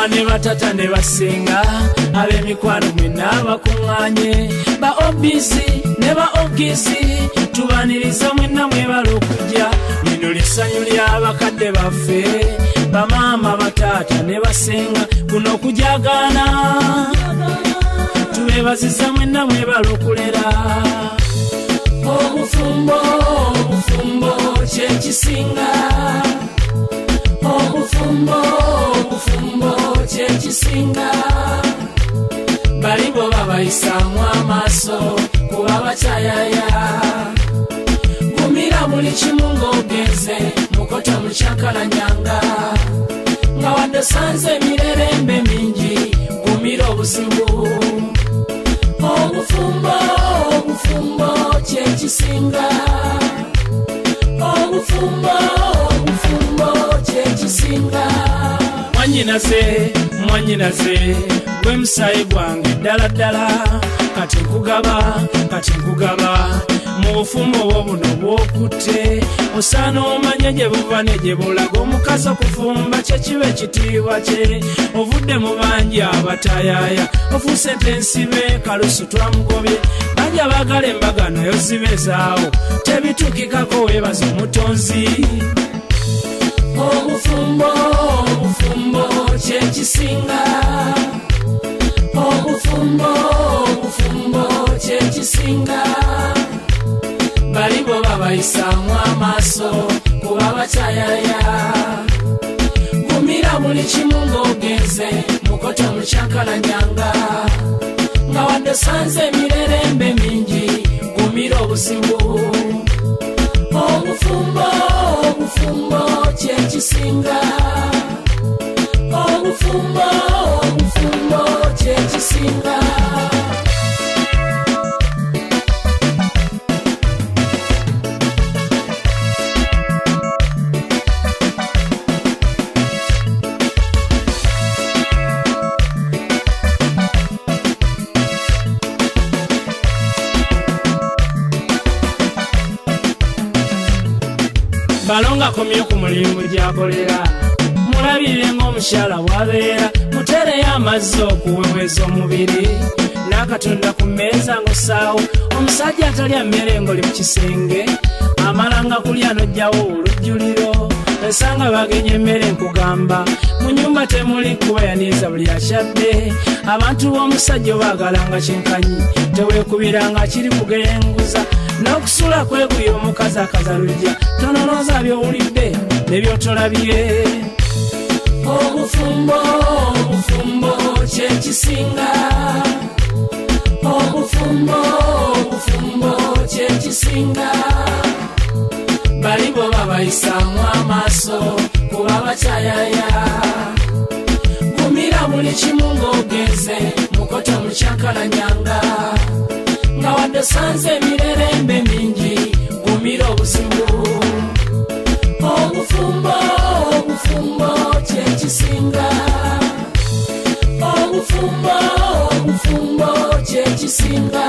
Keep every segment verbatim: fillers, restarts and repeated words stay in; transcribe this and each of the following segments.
bamama ne batata ne basinga ab'emikwano mwenna bakuŋŋaanye ba obisi ne ba ogisi tubaniriza mwenna mwebala okujja lino lissanyu ly'abakadde baffe bamama bataata ne basinga kuno okujagaana tubeebaziza mwenna mwebala okulera obufumbo obufumbo kyekisinga obufumbo obufumbo kyekisinga bali bo babayisaamu amaaso kuba bakyayaya gumira buli kimu ng'ogenze mukota mu kyankalanyanga nga wadde osanze emirerembe mingi gumira obuzibu obufumbo obufumbo kyekisinga obufumbo obufumbo kyekisinga mwanyinaze mwanyinaze gwe musayi gwange ddala ddala kati nkugaba kati nkugaba mu bufumbo obwo buno bwokutte osaana omanye gye buva ne gye bulaga omukazi okufumba kyekiba ekitiibwa kye ovudde mu bangi abatayaaya ofuuse entensibe kalusu twamugobye bangi abaagala embaga nayo zibezaawo tebituukikako weebaza omutonzi obufumbo obufumbo kyekisinga obufumbo obufumbo kyekisinga bali bo babayisaamu amaaso kuba bakyayaya gumira buli kimu ng'ogenze mukota mu kyankalanyanga nga wadde osanze emirerembe mingi gumira obuzibu obufumbo obufumbo kyekisinga obufumbo obufumbo kyekisinga balonga komye ku mulimu gyakolera mulabire ng'omukyala bwabeera mutereyo amazzi okuweweza omubiri n'akatonda ku mmeeza ng'osaawo omusajja atalya mmere ng'oli mu kisenge amalanga kulya n'ojjawo olujjuliro esanga bagenye emmere nkugamba mu nnyumba temuli kubayaniza buli akyadde abantu b'omusajja obaagalanga kyenkanyi teweekubiranga kiri kugenguza n'okusula kwekuya omukazi akazalujja tononooza by'owulidde ne by'otolabye obufumbo obufumbo kyekisinga obufumbo obufumbo kyekisinga bali bo babayisaamu amaaso kuba bakyayaya gumira buli kimu ng'ogenze mukota mu kyankalanyanga nga wadde osanze emirerembe mingi gumira obuzibu obufumbo obufumbo kyekisinga obufumbo obufumbo kyekisinga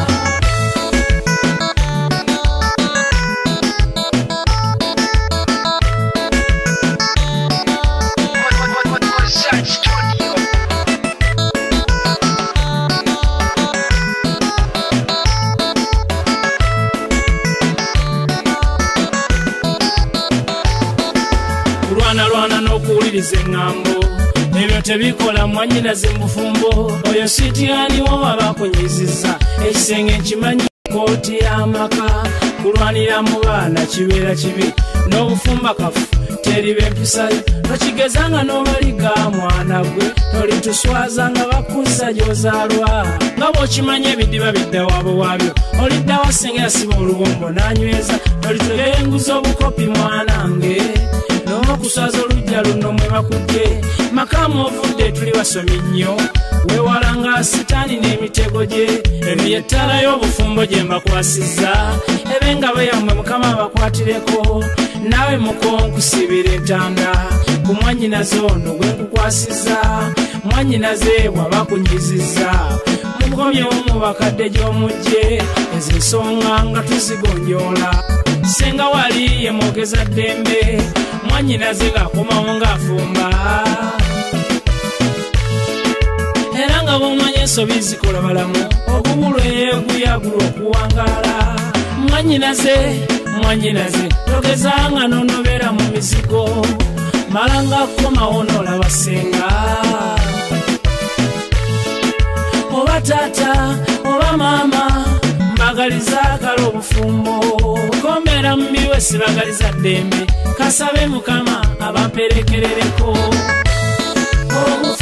lwana n'okuwuliriza eŋŋambo ebyo tebikola mwanyinaze mu bufumbo oyo siitiyaniwo abakunyizizza ekisenge nkimanyi kooti y'amaka kulwanira mu baana kibeera kibi n'obufumba kafu teriba empisayo tokigezanga n'obaliga mwana gwe tolituswaza nga bakuzza gy'ozaalwa nga bw'okimanya ebidiba bidda waabo waabyo olidda wasenge yasiba oluwombo n'anyweza tolitugenguza obukopi mwanange n'okuswaza olujja luno mwe bakudde makamu ovudde tuli basomi nnyo weewalanga sitaani n'emitego gye eno yettala y'obufumbo gye mbakwasizza eb'engabo yammwe mukama abakwatireko naawe mukonkusibira entanda ku mwannyinaze ono gwe nkukwasizza mwannyinaze bw'abakunyizizza mukomyewo mu bakadde gy'omugye ezo ensonga nga tuzigonjoola senga wali ye mwogeza ddembe mwannyinaze ng'akomawo ng'afumba kubanga bomanye ensobi zikola balamu ogubulwe yeguyagula okuwangala mwanyinaze mwanyinaze togezanga nonobera mu mizigo malanga komawo n'olaba senga oba taata oba maama mbagaliza akala obufumbo komera mu biwe sibagaliza ddembe kasabe mukama abamperekerereko.